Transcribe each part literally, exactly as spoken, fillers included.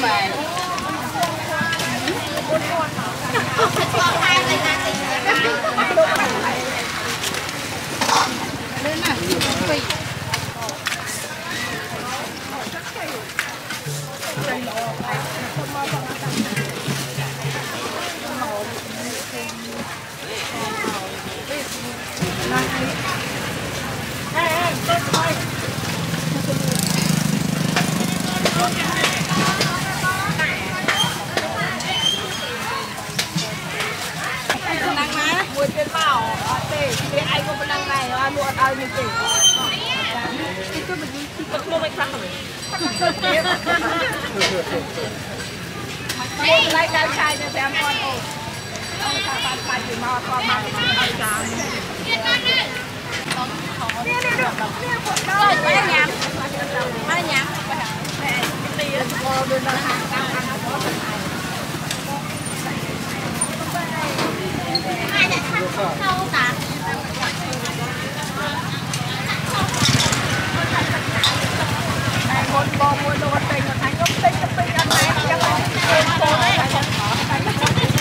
Lại cái chai cho xem con ô. Ông ta bán phải thì mà con mà ai trả. Nè nè được. Nè cuộn đâu. Bán nhám. Bán nhám. Nè, cái tí á. Cô đưa ra hàng đang ăn nó có ai này không tả. Một bò mua đồ tình mà thành công tinh tinh tinh ăn này chắc là cô đấy là con nhỏ cái gì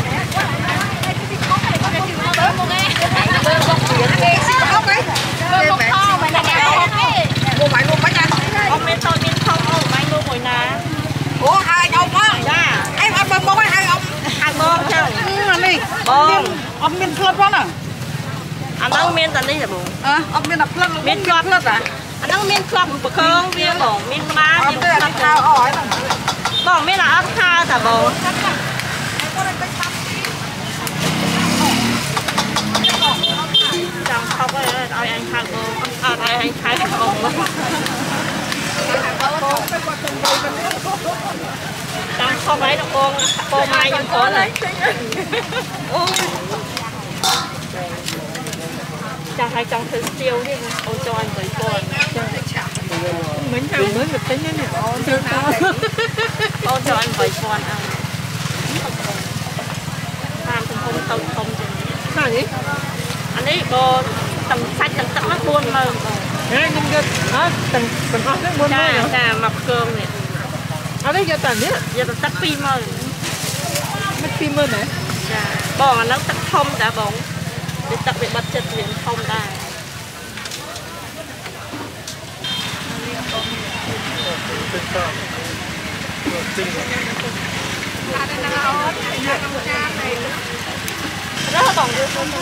có này có gì nó tới một cái con biển cái gì không ấy con kho mà là mua máy mua bánh ăn ông bên tôi bên không ông anh mua hồi nà ủa hai ông á dạ em ăn bông bông hai ông ăn bông sao ăn đi bông ông miên club đó nè anh đang miên tận đi là bụng à ông miên là club miên club nữa à anh đang miên club bờ khơi miên bông miên ba miên club thao hỏi bông miên là ớt thao cả bông chẳng không có ai ăn thao bông à ai ăn khai bông chẳng không phải đâu con con mai nhưng có này chẳng hay trong thứ tiêu đi ông cho anh với con mình thử mới được tính này ông cho anh với con ăn làm thành không tàu không sao vậy anh ấy có tầm xanh tầm tầm nó buồn mà nhưng cái đó tầm tầm ớt nó buồn mà là mập cơm này ở đây giờ tầm nhé giờ tầm tắt phim rồi mất phim rồi này bò nó tắt không đã bóng để tập bị bật chật liền không ra rất là bỏng vô không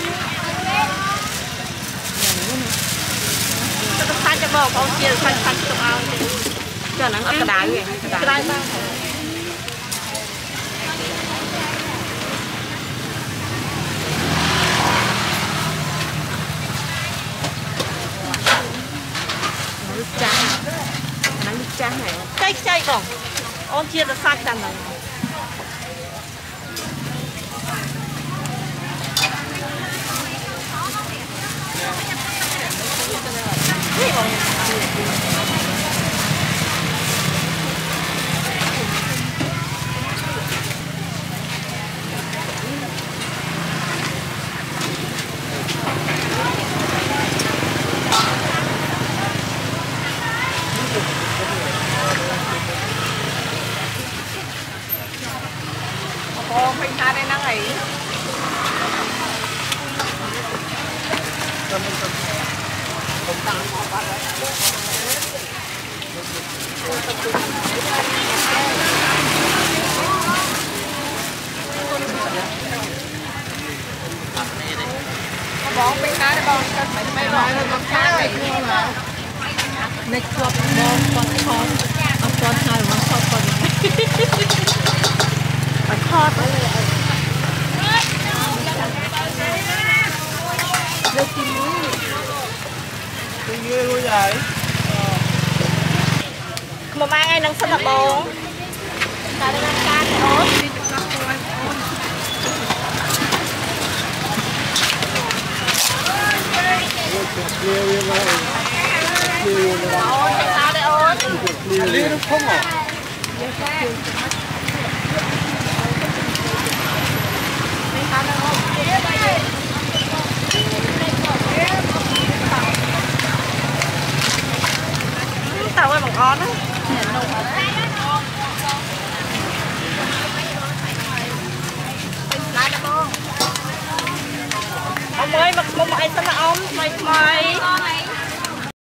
nó xanh cho bò con chia xanh xanh cho ao cho nó cái đáy vậy cái đáy bao chả nó chả này cay cay còn ôn chia được sạch đằng này ô mình ra đây năng ấy bóng bên cá đây bóng cần phải mấy loại rồi bóng cá này next club bóng con con ông con hai bóng con con bánh hot đây tìm mũi tìm mũi luôn vậy mà mang ai nâng sân là bóng ta đang ăn cá thì ốm ôi sao đây ôi liên nó không à tao ơi bằng on á mày mặc một mày sao mà ông mày mày